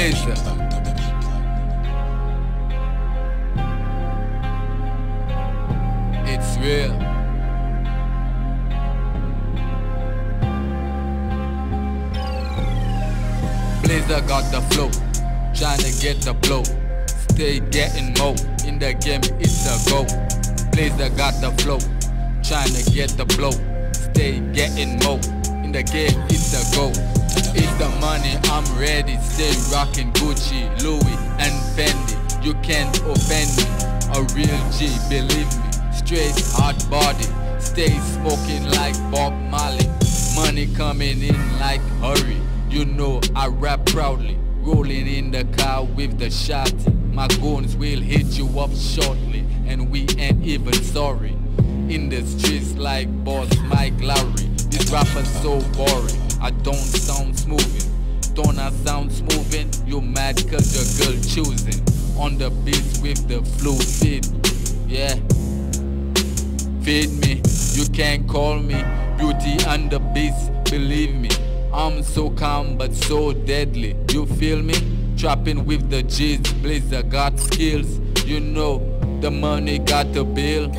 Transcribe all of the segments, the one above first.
Blazer. It's real. Blazer got the flow, tryna get the blow. Stay getting more, in the game it's a go. Blazer got the flow, tryna get the blow. Stay getting more, in the game it's a go. It's the money, I'm ready. Stay rocking Gucci, Louis and Fendi. You can't offend me, a real G, believe me. Straight hot body, stay smoking like Bob Marley. Money coming in like hurry. You know I rap proudly, rolling in the car with the shotty. My goons will hit you up shortly, and we ain't even sorry. In the streets like Boss Mike Lowry. This rapper's so boring, I don't sound smoothing. Don't I sound smoothing? You mad cause your girl choosing. On the beats with the flu feed, yeah. Feed me, you can't call me Beauty and the Beast, believe me. I'm so calm but so deadly, you feel me? Trapping with the G's, Blazer got skills. You know, the money got the bill.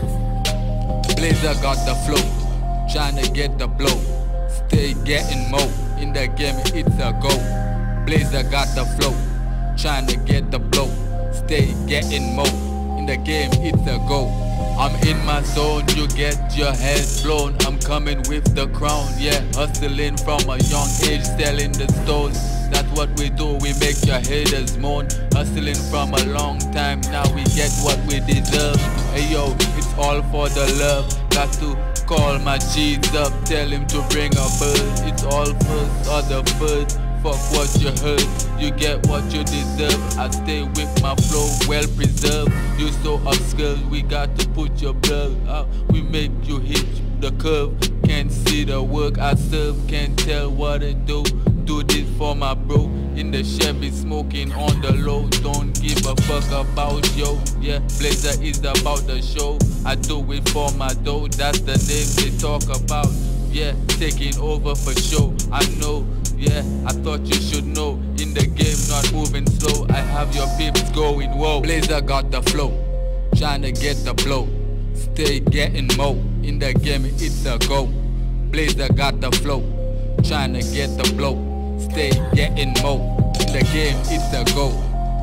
Blazer got the flow, tryna get the blow. Stay getting more, in the game it's a go. Blazer got the flow, tryna get the blow. Stay getting more, in the game it's a go. I'm in my zone, you get your head blown. I'm coming with the crown, yeah. Hustling from a young age, selling the stones. That's what we do, we make your haters moan. Hustling from a long time, now we get what we deserve. Hey yo, it's all for the love. Got to call my G's up, tell him to bring a bird. It's all first or the first. Fuck what you heard, you get what you deserve. I stay with my flow well preserved. You so obscure, we got to put your blood out. We make you hit the curve. Can't see the work I serve, can't tell what I do. Do this for my bro in the Chevy, smoking on the low. Don't give a fuck about yo, yeah. Blazer is about the show. I do it for my dough, that's the name they talk about. Yeah, taking over for show. I know, yeah, I thought you should know. In the game, not moving slow. I have your pips going, whoa. Blazer got the flow, tryna get the blow. Stay getting more, in the game it's a go. Blazer got the flow, tryna get the blow. Stay getting more, in the game it's a go.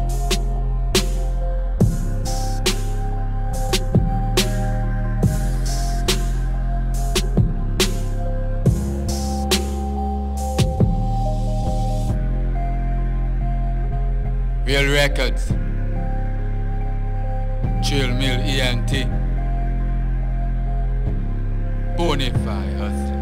Real Records, Chill Mill ENT, Bonafide Hustler,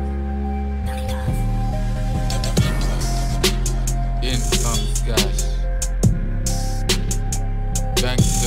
Income Scash, Bank